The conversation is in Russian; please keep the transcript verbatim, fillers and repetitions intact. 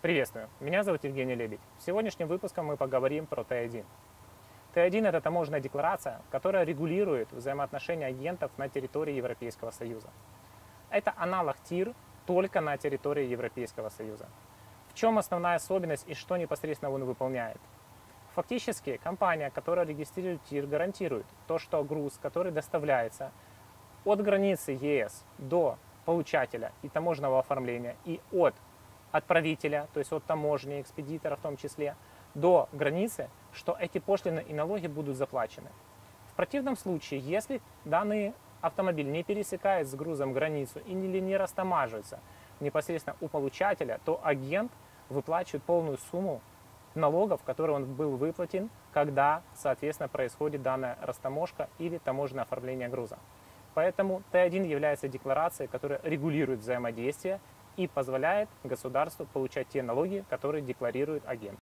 Приветствую, меня зовут Евгений Лебедь. В сегодняшнем выпуске мы поговорим про Т один. Т один – это таможенная декларация, которая регулирует взаимоотношения агентов на территории Европейского Союза. Это аналог ТИР, только на территории Европейского Союза. В чем основная особенность и что непосредственно он выполняет? Фактически, компания, которая регистрирует ТИР, гарантирует то, что груз, который доставляется от границы Е С до получателя и таможенного оформления, и от отправителя, то есть от таможни, экспедитора в том числе, до границы, что эти пошлины и налоги будут заплачены. В противном случае, если данный автомобиль не пересекает с грузом границу или не растамаживается непосредственно у получателя, то агент выплачивает полную сумму налогов, которые он был выплатен, когда, соответственно, происходит данная растаможка или таможенное оформление груза. Поэтому Т один является декларацией, которая регулирует взаимодействие и позволяет государству получать те налоги, которые декларирует агент.